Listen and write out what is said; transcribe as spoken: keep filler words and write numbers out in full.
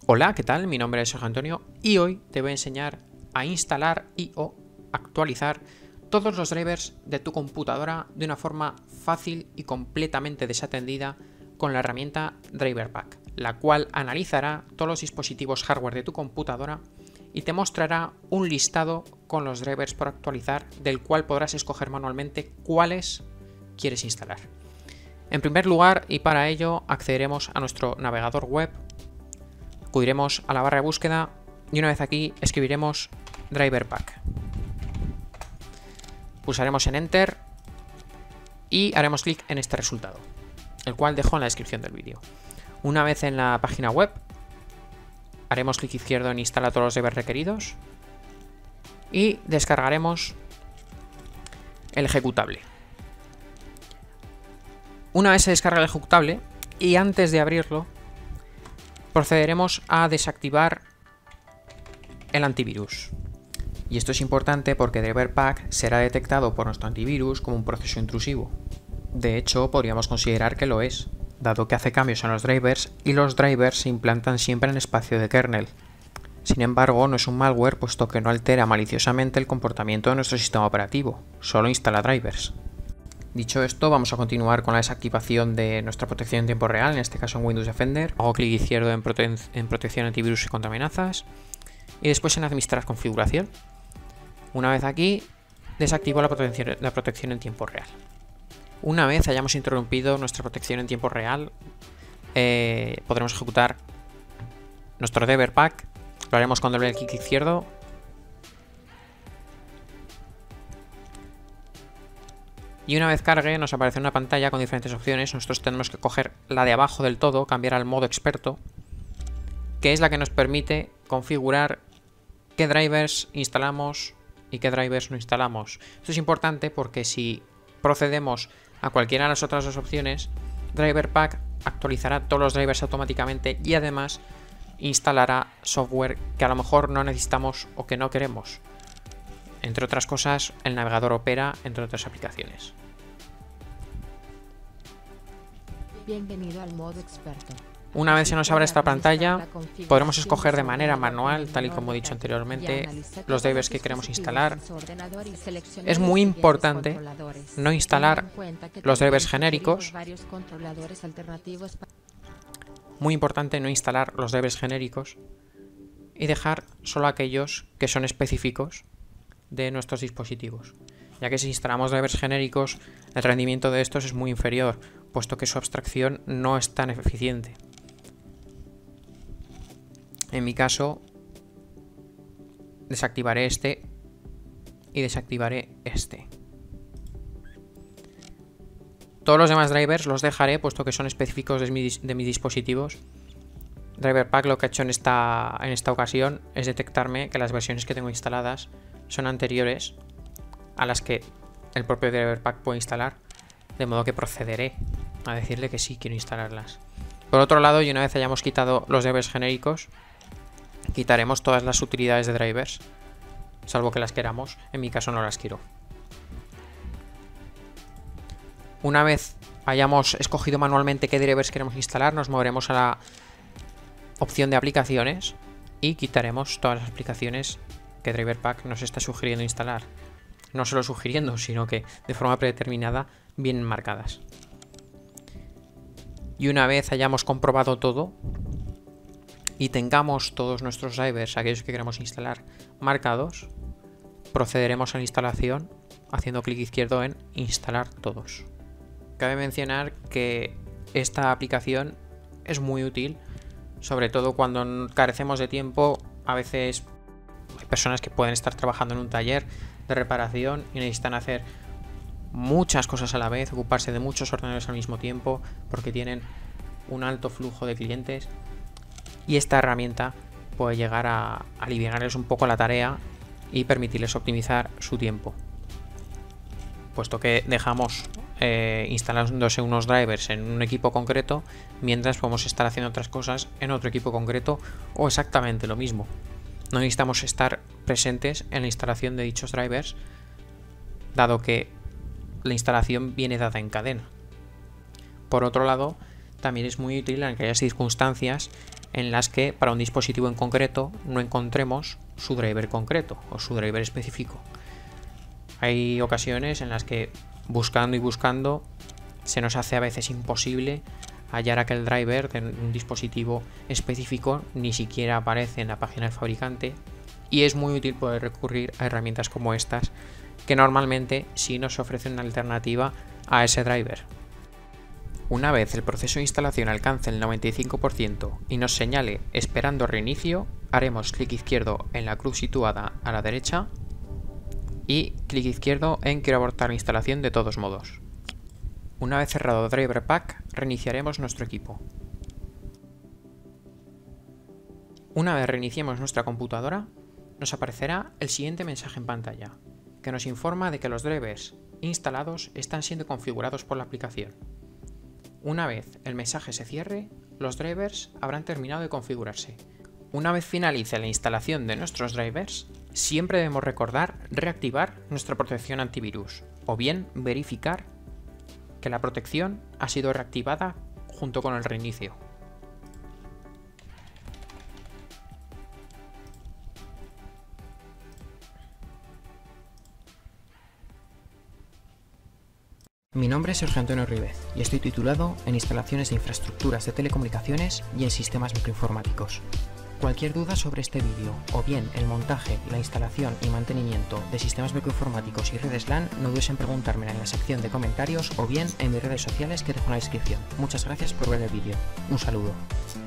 Hola, ¿qué tal? Mi nombre es Sergio Antonio y hoy te voy a enseñar a instalar y o actualizar todos los drivers de tu computadora de una forma fácil y completamente desatendida con la herramienta DriverPack, la cual analizará todos los dispositivos hardware de tu computadora y te mostrará un listado con los drivers por actualizar, del cual podrás escoger manualmente cuáles quieres instalar. En primer lugar, y para ello, accederemos a nuestro navegador web, acudiremos a la barra de búsqueda y una vez aquí escribiremos DriverPack. Pulsaremos en Enter y haremos clic en este resultado, el cual dejo en la descripción del vídeo. Una vez en la página web, haremos clic izquierdo en Instala todos los drivers requeridos y descargaremos el ejecutable. Una vez se descarga el ejecutable y antes de abrirlo, procederemos a desactivar el antivirus. Y esto es importante porque DriverPack será detectado por nuestro antivirus como un proceso intrusivo. De hecho, podríamos considerar que lo es, dado que hace cambios en los drivers y los drivers se implantan siempre en el espacio de kernel. Sin embargo, no es un malware puesto que no altera maliciosamente el comportamiento de nuestro sistema operativo, solo instala drivers. Dicho esto, vamos a continuar con la desactivación de nuestra protección en tiempo real, en este caso en Windows Defender. Hago clic izquierdo en, prote en protección antivirus y contra amenazas y después en administrar configuración. Una vez aquí, desactivo la protección, la protección en tiempo real. Una vez hayamos interrumpido nuestra protección en tiempo real, eh, podremos ejecutar nuestro DriverPack. Lo haremos con doble clic izquierdo. Y una vez cargue nos aparece una pantalla con diferentes opciones. Nosotros tenemos que coger la de abajo del todo, cambiar al modo experto, que es la que nos permite configurar qué drivers instalamos y qué drivers no instalamos. Esto es importante porque si procedemos a cualquiera de las otras dos opciones, DriverPack actualizará todos los drivers automáticamente y además instalará software que a lo mejor no necesitamos o que no queremos. Entre otras cosas, el navegador Opera, entre otras aplicaciones. Bienvenido al modo experto. Una vez se nos abra esta pantalla, podremos escoger de manera manual, tal y como he dicho anteriormente, los drivers que queremos instalar. Es muy importante no instalar los drivers genéricos. Muy importante no instalar los drivers genéricos y dejar solo aquellos que son específicos de nuestros dispositivos, ya que si instalamos drivers genéricos el rendimiento de estos es muy inferior, puesto que su abstracción no es tan eficiente. En mi caso, desactivaré este y desactivaré este. Todos los demás drivers los dejaré, puesto que son específicos de mis, de mis dispositivos. DriverPack lo que ha hecho en esta, en esta ocasión es detectarme que las versiones que tengo instaladas son anteriores a las que el propio DriverPack puede instalar, de modo que procederé a decirle que sí quiero instalarlas. Por otro lado, y una vez hayamos quitado los drivers genéricos, quitaremos todas las utilidades de drivers, salvo que las queramos. En mi caso no las quiero. Una vez hayamos escogido manualmente qué drivers queremos instalar, nos moveremos a la opción de aplicaciones y quitaremos todas las aplicaciones que DriverPack nos está sugiriendo instalar. No solo sugiriendo, sino que de forma predeterminada vienen marcadas. Y una vez hayamos comprobado todo y tengamos todos nuestros drivers, aquellos que queremos instalar, marcados, procederemos a la instalación haciendo clic izquierdo en instalar todos. Cabe mencionar que esta aplicación es muy útil, sobre todo cuando carecemos de tiempo. A veces hay personas que pueden estar trabajando en un taller de reparación y necesitan hacer muchas cosas a la vez, ocuparse de muchos ordenadores al mismo tiempo porque tienen un alto flujo de clientes, y esta herramienta puede llegar a aliviarles un poco la tarea y permitirles optimizar su tiempo, puesto que dejamos eh, instalándose unos drivers en un equipo concreto mientras podemos estar haciendo otras cosas en otro equipo concreto o exactamente lo mismo. No necesitamos estar presentes en la instalación de dichos drivers, dado que la instalación viene dada en cadena. Por otro lado, también es muy útil en aquellas circunstancias en las que para un dispositivo en concreto no encontremos su driver concreto o su driver específico. Hay ocasiones en las que buscando y buscando se nos hace a veces imposible hallar aquel driver de un dispositivo específico, ni siquiera aparece en la página del fabricante, y es muy útil poder recurrir a herramientas como estas, que normalmente sí nos ofrecen una alternativa a ese driver. Una vez el proceso de instalación alcance el noventa y cinco por ciento y nos señale esperando reinicio, haremos clic izquierdo en la cruz situada a la derecha y clic izquierdo en quiero abortar la instalación de todos modos. Una vez cerrado Driver Pack, reiniciaremos nuestro equipo. Una vez reiniciemos nuestra computadora, nos aparecerá el siguiente mensaje en pantalla, que nos informa de que los drivers instalados están siendo configurados por la aplicación. Una vez el mensaje se cierre, los drivers habrán terminado de configurarse. Una vez finalice la instalación de nuestros drivers, siempre debemos recordar reactivar nuestra protección antivirus, o bien verificar que la protección ha sido reactivada junto con el reinicio. Mi nombre es Sergio Antonio Ribez y estoy titulado en instalaciones de infraestructuras de telecomunicaciones y en sistemas microinformáticos. Cualquier duda sobre este vídeo o bien el montaje, la instalación y mantenimiento de sistemas microinformáticos y redes LAN, no dudes en preguntármela en la sección de comentarios o bien en mis redes sociales que dejo en la descripción. Muchas gracias por ver el vídeo. Un saludo.